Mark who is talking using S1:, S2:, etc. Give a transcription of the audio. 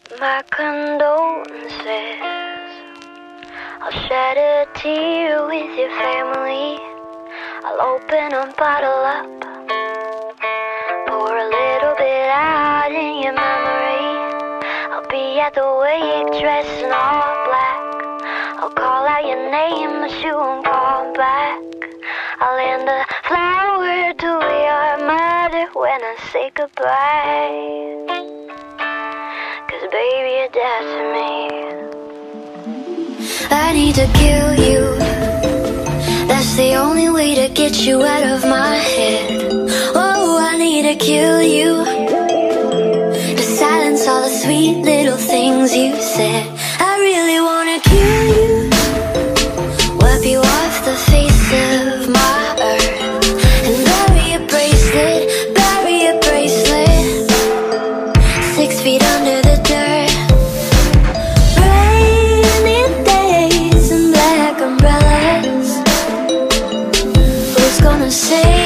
S1: My condolences. I'll shed a tear with your family. I'll open a bottle up, pour a little bit out in your memory. I'll be at the wake dressed in all black. I'll call out your name but you won't call back. I'll hand a flower to your mother when I say goodbye. Cause baby you're dead to me. I need to kill you. That's the only way to get you out of my head. Oh, I need to kill you, to silence all the sweet little things you said. I really wanna kill you, wipe you off the face of my earth, and bury a bracelet, 6 feet under the dirt. Rainy days and black umbrellas. Who's gonna say